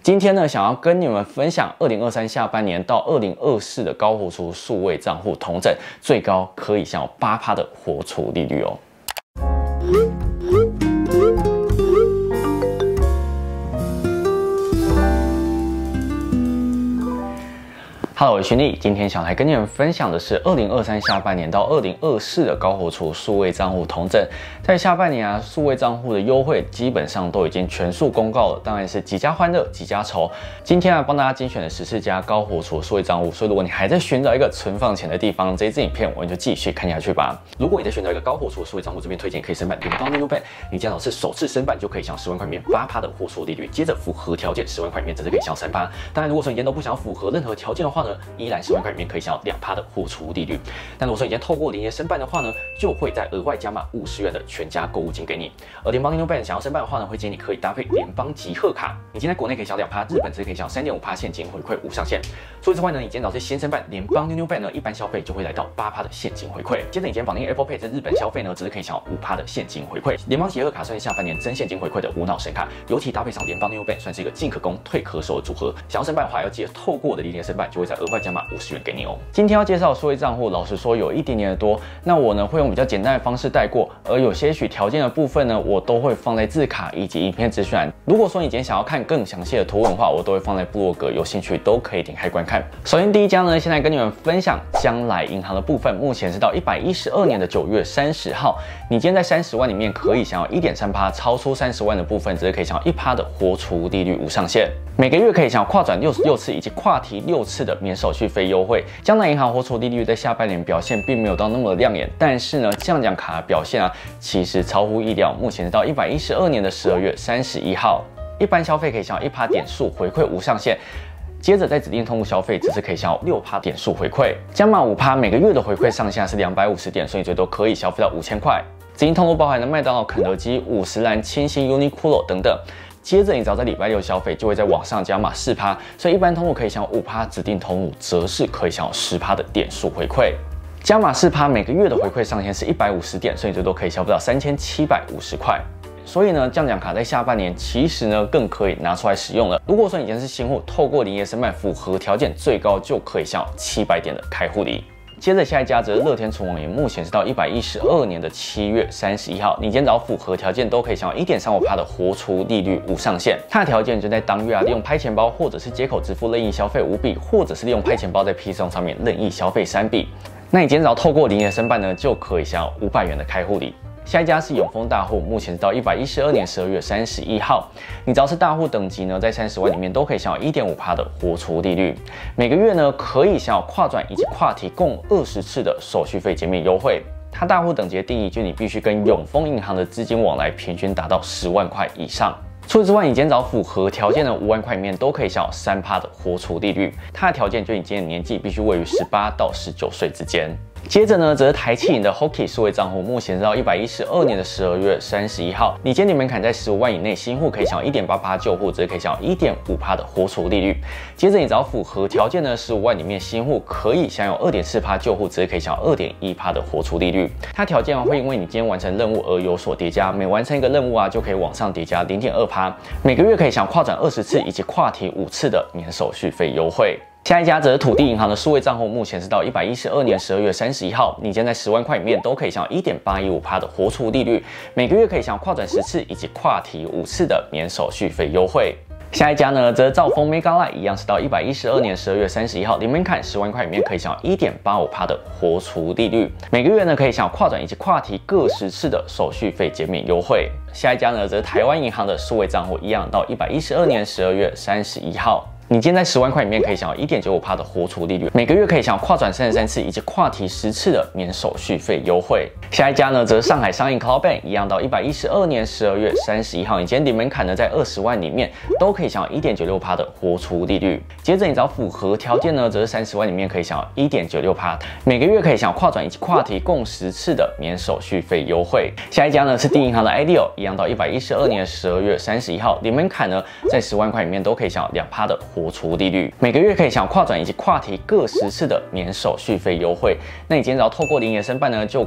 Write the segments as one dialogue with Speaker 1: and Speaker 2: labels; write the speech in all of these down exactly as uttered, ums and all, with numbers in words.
Speaker 1: 今天呢，想要跟你们分享二零二三下半年到二零二四的高活储数位账户统整，最高可以享有百分之八的活储利率哦。Hello， 我是勋力，今天想来跟你们分享的是二零二三下半年到二零二四的高活储数位账户统整。在下半年啊，数位账户的优惠基本上都已经全数公告了，当然是几家欢乐几家愁。今天啊，帮大家精选了十四家高活储数位账户，所以如果你还在寻找一个存放钱的地方，这一支影片我们就继续看下去吧。如果你在寻找一个高活储数位账户，这边推荐可以申办联邦 New Bank， 你只要是首次申办就可以享十万块里面百分之八的活储利率，接着符合条件十万块里面则是可以享三趴。当然，如果说你今天都不想要符合任何条件的话呢，依然十万块里面可以享有两趴的活储利率。但如果说你今天透过连结申办的话呢，就会再额外加码五十元的全家购物金给你。而联邦 New Bank 想要申办的话呢，会建议你可以搭配联邦集贺卡，你今天在国内可以享两趴，日本则可以享三点五趴现金回馈无上限。除此之外呢，你今天早是先申办联邦 New Bank 呢，一般消费就会来到八趴的现金回馈。接着你今天绑定 Apple Pay 在日本消费呢，只是可以享有五趴的现金回馈。联邦集贺卡算是下半年真现金回馈的无脑神卡，尤其搭配上联邦 New Bank， 算是一个进可攻退可守的组合。想要申办的话，要记得透过我的连结申办，就会再额外加码五十元给你哦。今天要介绍的数位账户，老实说有一点点的多，那我呢会用比较简单的方式带过，而有些许条件的部分呢，我都会放在字卡以及影片资讯栏。如果说你今天想要看更详细的图文的话，我都会放在部落格，有兴趣都可以点开观看。首先第一家呢，现在跟你们分享将来银行的部分，目前是到一百一十二年的九月三十号，你今天在三十万里面可以享有 一点三趴，超出三十万的部分，只是可以享有一趴的活储利率无上限。每个月可以享有跨转六十六次以及跨提六次的免手续费优惠。将来银行活储利率在下半年表现并没有到那么的亮眼，但是呢，降奖卡的表现啊，其实超乎意料。目前是到一百一十二年的十二月三十一号，一般消费可以享有一趴点数回馈无上限。接着在指定通路消费，只是可以享有六趴点数回馈，加码五趴，每个月的回馈上限是两百五十点，所以最多可以消费到五千块。指定通路包含了麦当劳、肯德基、五十岚、清新、Uniqlo 等等。接着你只要在礼拜六消费，就会在网上加码四趴，所以一般通路可以享有五趴，指定通路则是可以享有十趴的点数回馈。加码四趴，每个月的回馈上限是一百五十点，所以最多可以消费到三千七百五十块。所以呢，降奖卡在下半年其实呢更可以拿出来使用了。如果说你今天是新户，透过连结申办符合条件，最高就可以享有七百点的开户礼。接着下一家则是乐天储网银，目前是到一百一十二年的七月三十一号，你今天只要符合条件，都可以享有 一点三五趴的活储利率无上限。它的条件就在当月啊，利用拍钱包或者是接口支付任意消费五笔，或者是利用拍钱包在 P 送上面任意消费三笔。那你今天只要透过连结申办呢，就可以享有五百元的开户礼。下一家是永丰大户，目前是到一百一十二年十二月三十一号，你只要是大户等级呢，在三十万里面都可以享有 一点五趴的活储利率，每个月呢可以享有跨转以及跨提共二十次的手续费减免优惠。它大户等级的定义，就你必须跟永丰银行的资金往来平均达到十万块以上。除此之外，你今天只要符合条件的五万块里面都可以享有三趴的活储利率。它的条件就你今天的年纪必须位于十八到十九岁之间。接着呢，则是台企银的 Hoki 数位账户，目前是到一百一十二年的十二月三十一号，你今天门槛在十五万以内，新户可以享有 一点八趴，旧户则可以享有 一点五趴的活储利率。接着你只要符合条件呢，十五万里面新户可以享有 二点四趴，旧户则可以享有 二点一趴的活储利率。它条件会因为你今天完成任务而有所叠加，每完成一个任务啊，就可以往上叠加 零点二趴，每个月可以享跨转二十次以及跨提五次的免手续费优惠。下一家则是土地银行的数位账户，目前是到一百一十二年十二月三十一号，你今天在十万块里面都可以享有 一点八一五趴的活储利率，每个月可以享有跨转十次以及跨提五次的免手续费优惠。下一家呢，则是兆丰 Mega Line， 一样是到一百一十二年十二月三十一号，零门槛十万块里面可以享有 一点八五趴的活储利率，每个月呢可以享有跨转以及跨提各十次的手续费减免优惠。下一家呢，则是台湾银行的数位账户，一样到一百一十二年十二月三十一号。你今天在十万块里面可以享有 一点九五趴的活储利率，每个月可以享有跨转三十三次以及跨提十次的免手续费优惠。下一家呢，则是上海商银 Cloud Bank， 一样到一百一十二年十二月三十一号，你今天零门槛呢在二十万里面都可以享有 一点九六趴的活储利率。接着你只要符合条件呢，则是三十万里面可以享有 一点九六趴，每个月可以享有跨转以及跨提共十次的免手续费优惠。下一家呢是第一银行的 I D E O， 一样到一百一十二年十二月三十一号，零门槛呢在十万块里面都可以享有两趴的活储利率，每个月可以享有跨转以及跨提各十次的免手续费优惠。那你今天只要透过零元申办呢，就可以享有一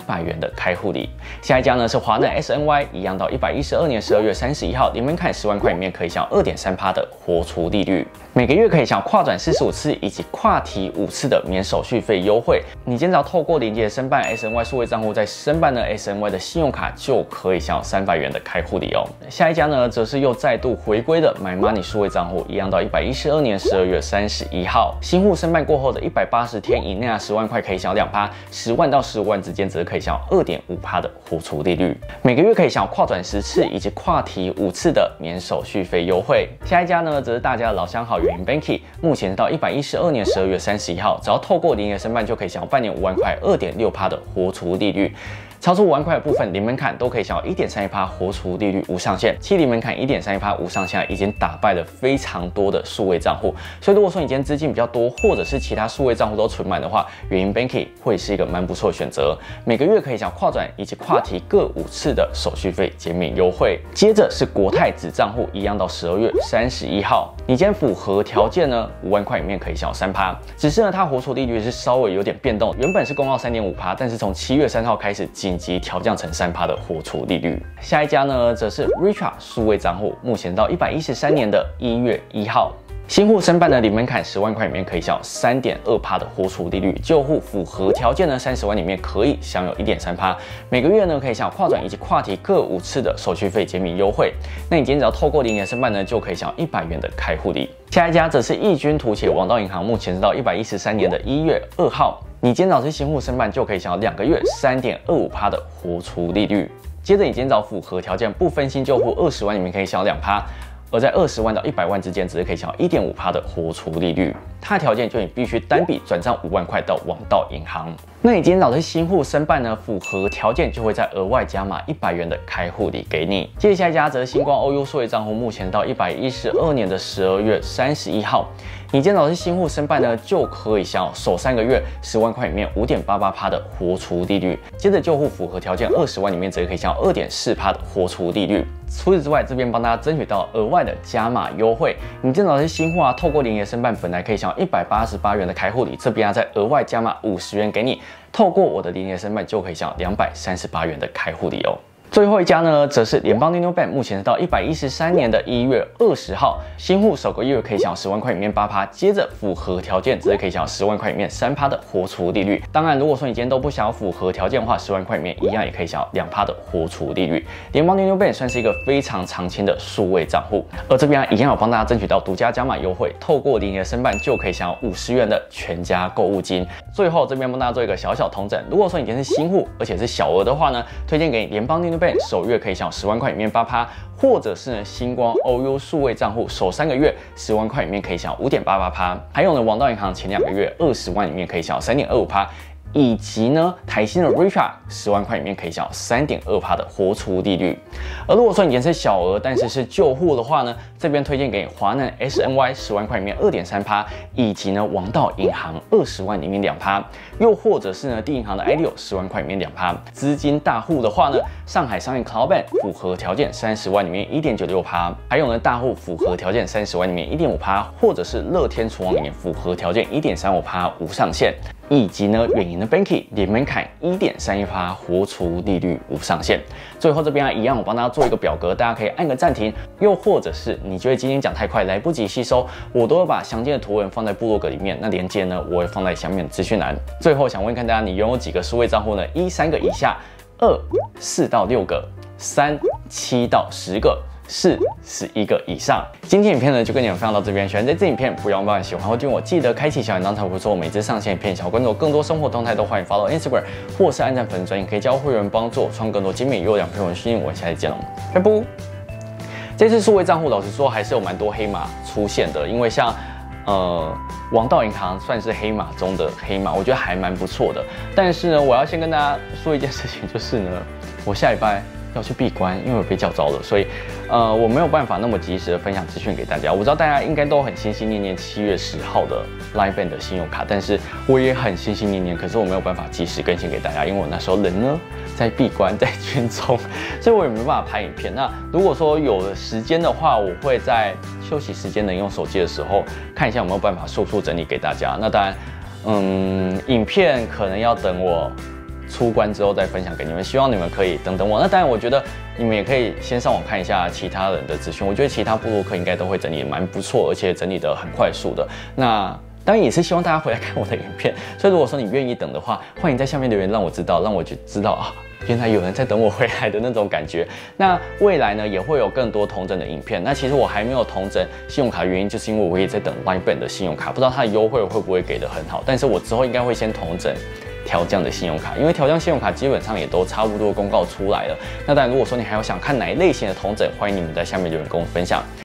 Speaker 1: 百元的开户礼。下一家呢是华南 S N Y， 一样到一百一十二年十二月三十一号，零门槛十万块里面可以享 二点三趴 的活储利率，每个月可以享跨转四十五次以及跨提五次的免手续费优惠。你今天只要透过连结申办 S N Y 数位账户，再申办呢 S N Y 的信用卡，就可以享有三百元的开户礼哦。下一家呢则是又再度回归的 My Money 数位账户，一样到一百一十二年十二月三十一号，新户申办过后的一百八十天以内啊，十万块可以享两趴，十万到十五万之间则可以享二点五趴的活储利率，每个月可以享跨转十次以及跨提五次的免手续费优惠。下一家呢则是大家的老相好远银 Banky， 目前到一百一十二年十二月三十一号，只要透过连结申办就可以享有半年五万块 二点六趴的活储利率。超出五万块的部分，零门槛都可以享有 一点三一趴 活储利率无上限，七零门槛 一点三一趴 无上限，已经打败了非常多的数位账户。所以如果说你今天资金比较多，或者是其他数位账户都存满的话，远银 Banky 会是一个蛮不错的选择。每个月可以享跨转以及跨提各五次的手续费减免优惠。接着是国泰子账户，一样到十二月三十一号，你今天符合条件呢，五万块里面可以享有三趴，只是呢它活储利率是稍微有点变动，原本是公告 三点五趴，但是从七月三号开始紧急调降成三趴的活储利率。下一家呢，则是 Richa 数位账户，目前到一百一十三年的一月一号，新户申办的零门槛十万块里面可以享有 三点二趴的活储利率，旧户符合条件呢，三十万里面可以享有 一点三趴，每个月呢可以享有跨转以及跨提各五次的手续费减免优惠。那你今天只要透过零年申办呢，就可以享有一百元的开户礼。下一家则是义军土且王道银行，目前是到一百一十三年的一月二号。你今天早是新户申办就可以享有两个月 三点二五趴的活储利率。接着你今天早符合条件不分新旧户二十万里面可以享有两趴，而在二十万到一百万之间只是可以享有 一点五趴的活储利率。它的条件就你必须单笔转账五万块到王道银行。那你今天早是新户申办呢，符合条件就会再额外加码一百元的开户礼给你。接着下一家则是星光 O U 数位账户，目前到一百一十二年的十二月三十一号。你今天早是新户申办呢，就可以享有首三个月十万块里面 五点八八趴的活储利率。接着旧户符合条件二十万里面则可以享有 二点四趴的活储利率。除此之外，这边帮大家争取到额外的加码优惠。你今天早是新户啊，透过连结申办本来可以享有一百八十八元的开户礼，这边啊再额外加码五十元给你。透过我的连结申办就可以享有两百三十八元的开户礼哦。最后一家呢，则是联邦 New Bank， 目前是到一百一十三年的一月二十号，新户首个月可以享有十万块里面八趴，接着符合条件，只是可以享有十万块里面三趴的活储利率。当然，如果说你今天都不想要符合条件的话，十万块里面一样也可以享有两趴的活储利率。联邦 New Bank 算是一个非常常青的数位账户，而这边、啊、一样有帮大家争取到独家加码优惠，透过连结申办就可以享有五十元的全家购物金。最后这边帮大家做一个小小统整，如果说你今天是新户，而且是小额的话呢，推荐给你联邦 New Bank。首月可以享有十万块里面八趴，或者是呢星光 O U 数位账户首三个月十万块里面可以享有 五点八八趴，还有呢王道银行前两个月二十万里面可以享有 三点二五趴。以及呢，台新的 Richa 十万块里面可以享有 三点二趴的活储利率。而如果说你今天是小额，但是是旧户的话呢，这边推荐给你华南 S N Y 十万块里面 二点三趴，以及呢王道银行二十万里面两趴，又或者是呢地银行的 I 六 十万块里面两趴。资金大户的话呢，上海商业 Cloud Bank 符合条件三十万里面 一点九六趴，还有呢大户符合条件三十万里面 一点五趴，或者是乐天储网里面符合条件 一点三五趴无上限。以及呢，远银的 Banky 零门槛 一点三一趴活储利率无上限。最后这边啊，一样我帮大家做一个表格，大家可以按个暂停，又或者是你觉得今天讲太快来不及吸收，我都会把详尽的图文放在部落格里面，那连接呢我会放在下面的资讯栏。最后想问看大家，你拥有几个数位账户呢？一三个以下，二四到六个，三七到十个。是十一个以上。今天影片呢就跟你们分享到这边，喜欢这支影片不要忘了喜欢或订阅我，记得开启小铃铛才会说我每次上线影片。想要关注我更多生活动态都欢迎 follow Instagram 或是按赞粉丝专页，可以交会员帮助我创更多精美优良配文讯息。我们下期见喽，拜拜。这次数位账户老实说还是有蛮多黑马出现的，因为像呃王道银行算是黑马中的黑马，我觉得还蛮不错的。但是呢，我要先跟大家说一件事情，就是呢，我下礼拜要去闭关，因为我被叫招了，所以，呃，我没有办法那么及时的分享资讯给大家。我知道大家应该都很心心念念七月十号的 Line Bank 的信用卡，但是我也很心心念念，可是我没有办法及时更新给大家，因为我那时候人呢在闭关，在军中，所以我也没办法拍影片。那如果说有了时间的话，我会在休息时间能用手机的时候看一下有没有办法速速整理给大家。那当然，嗯，影片可能要等我出关之后再分享给你们，希望你们可以等等我。那当然，我觉得你们也可以先上网看一下其他人的资讯，我觉得其他部落客应该都会整理得蛮不错，而且整理得很快速的。那当然也是希望大家回来看我的影片，所以如果说你愿意等的话，欢迎在下面留言让我知道，让我就知道啊，原来有人在等我回来的那种感觉。那未来呢也会有更多同整的影片。那其实我还没有同整信用卡的原因，就是因为我也在等 Line Bank 的信用卡，不知道它的优惠会不会给得很好。但是我之后应该会先同整调降的信用卡，因为调降信用卡基本上也都差不多公告出来了。那当然，如果说你还有想看哪一类型的同整，欢迎你们在下面留言跟我分享。